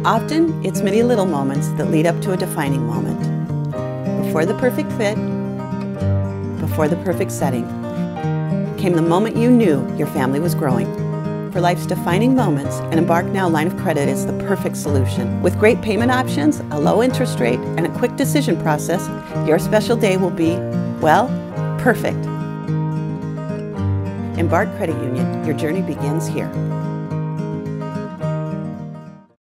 Often, it's many little moments that lead up to a defining moment. Before the perfect fit, before the perfect setting, came the moment you knew your family was growing. For life's defining moments, an Embark Now line of credit is the perfect solution. With great payment options, a low interest rate, and a quick decision process, your special day will be, well, perfect. Embark Credit Union, your journey begins here.